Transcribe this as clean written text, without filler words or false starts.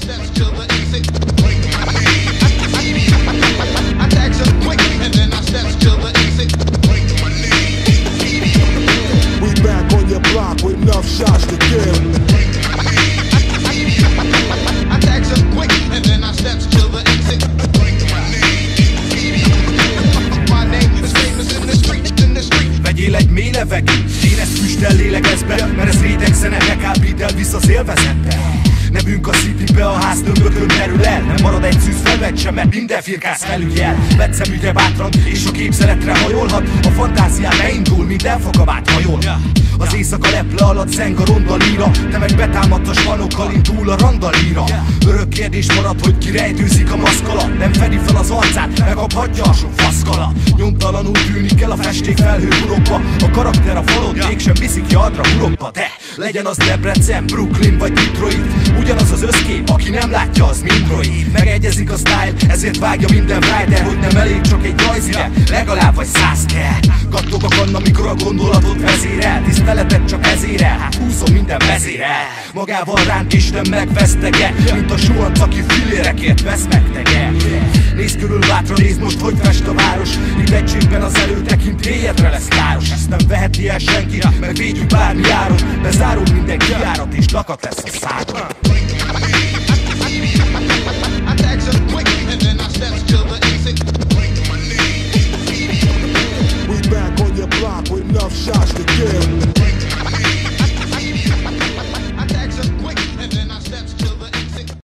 steps to the exit. I tag some quick and then I steps to the exit. We back on your block with enough shots to kill. I tag some quick and then I steps to the exit. My name is famous in the street, in the street. Vegyél egy mély levegőt, érezt füsttel lélegezz be, mert ez réteg zene, kábítel vissza szélvezettel. Nevünk a Citybe, a háztömbökön merül el. Nem marad egy szűz felvett sem, mert minden firkász felügyel. Vetszemügyre bátran, és a képzeletre hajolhat. A fantázián beindul, minden fogamát hajol. Az éjszaka leple alatt zeng a rondalíra. Te meg betámadt spanokkal, indul a randalíra. Örök kérdés marad, hogy ki rejtőzik a maszk alatt. Nem fedi fel az arcát, megkaphatja a sok faszkala. Nyomtalanul tűnik el a festék felhő burokba. A karakter a falon, mégsem viszik ki adra hurokba. De legyen az Debrecen, Brooklyn vagy Detroit, ugyanaz az összkép, aki nem látja, az mindroid. Megegyezik a style, ezért vágja minden rider, hogy nem elég csak egy rajzire, legalább vagy 100 kell. Kattog a kanna, mikor a gondolatot vezérel. Tiszteletet csak ezére, hát húzom minden vezérel. Magával ránt Isten megvesztege, mint a suhanc, aki filérekért vesz megtege. Nézd körül bátran, nézd most, hogy fest a város. Itt egységben az előtekintélyedre lesz káros. Ezt nem veheti el senki, meg védjük bármi áron. Bezárul minden kijárat és lakat lesz a szágon.